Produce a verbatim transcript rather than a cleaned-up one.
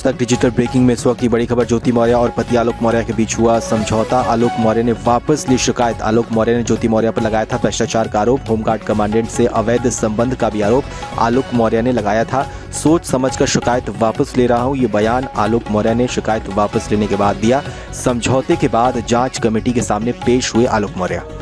आज तक digital breaking में इस वक्त की बड़ी खबर। ज्योति मौर्य और पति आलोक मौर्य के बीच हुआ समझौता। आलोक मौर्य ने वापस ली शिकायत। आलोक मौर्य ने ज्योति मौर्य पर लगाया था भ्रष्टाचार का आरोप। होमगार्ड कमांडेंट से अवैध संबंध का भी आरोप आलोक मौर्य ने लगाया था। सोच समझकर शिकायत वापस ले रहा हूं, ये बयान आलोक मौर्य ने शिकायत वापस लेने के बाद दिया। समझौते के बाद जांच कमेटी के सामने पेश हुए आलोक मौर्य।